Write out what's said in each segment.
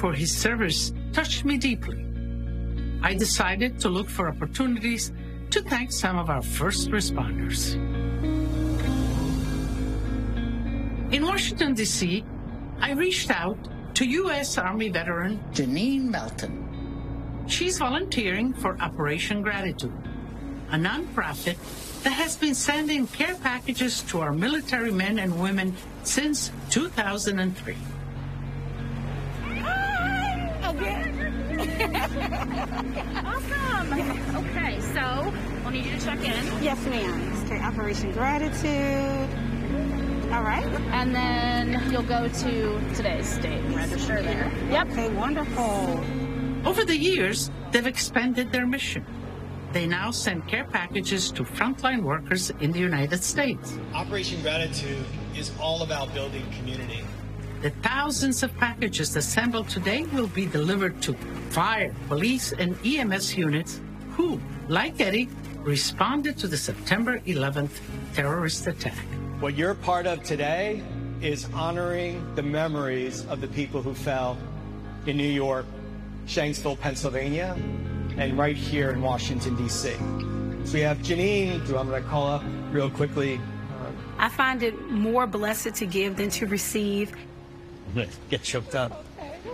for his service touched me deeply. I decided to look for opportunities to thank some of our first responders. In Washington, D.C., I reached out to U.S. Army veteran Jenine Melton. She's volunteering for Operation Gratitude, a nonprofit that has been sending care packages to our military men and women since 2003. Awesome. Okay, so we'll need you to check in. Yes, ma'am. Okay, Operation Gratitude. All right. And then you'll go to today's date and register there. Yep. Okay, wonderful. Over the years, they've expanded their mission. They now send care packages to frontline workers in the United States. Operation Gratitude is all about building community. The thousands of packages assembled today will be delivered to fire, police, and EMS units who, like Eddie, responded to the September 11th terrorist attack. What you're part of today is honoring the memories of the people who fell in New York, Shanksville, Pennsylvania, and right here in Washington, D.C. So we have Jenine, who I'm going to call up real quickly. I find it more blessed to give than to receive. Get choked up.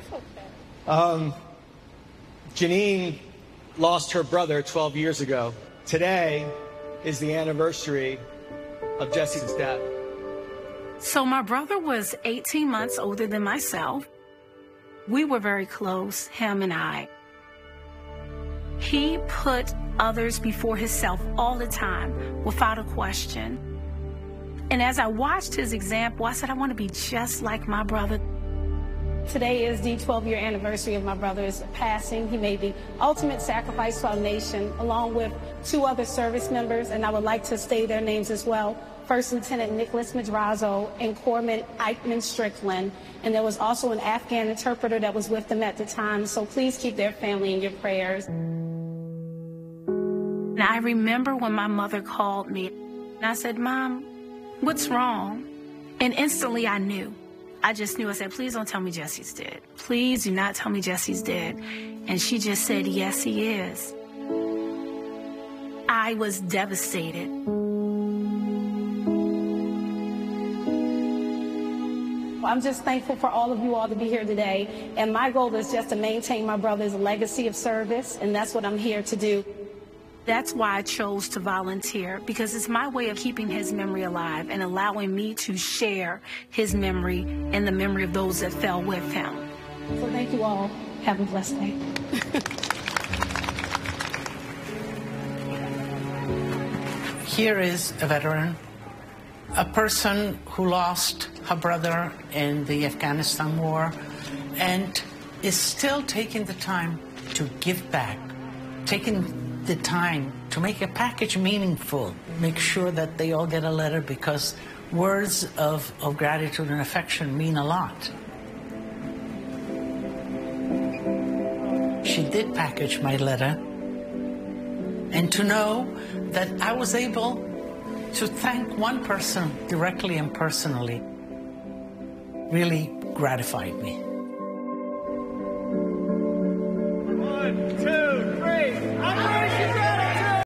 Jenine lost her brother 12 years ago. Today is the anniversary of Jesse's death. So my brother was 18 months older than myself. We were very close, him and I. He put others before himself all the time, without a question. And as I watched his example, I said, I want to be just like my brother. Today is the 12-year anniversary of my brother's passing. He made the ultimate sacrifice to our nation, along with 2 other service members, and I would like to state their names as well. First Lieutenant Nicholas Madrazo and Corpsman Eichmann Strickland. And there was also an Afghan interpreter that was with them at the time, so please keep their family in your prayers. And I remember when my mother called me, and I said, Mom, what's wrong? And instantly I knew. I just knew. I said, please don't tell me Jesse's dead. Please do not tell me Jesse's dead. And she just said, yes, he is. I was devastated. I'm just thankful for all of you all to be here today. And my goal is just to maintain my brother's legacy of service, and that's what I'm here to do. That's why I chose to volunteer, because it's my way of keeping his memory alive and allowing me to share his memory and the memory of those that fell with him. So thank you all. Have a blessed day. Here is a veteran, a person who lost her brother in the Afghanistan war and is still taking the time to give back, taking the time to make a package meaningful, make sure that they all get a letter, because words of gratitude and affection mean a lot. She did package my letter, and to know that I was able to thank one person directly and personally really gratified me.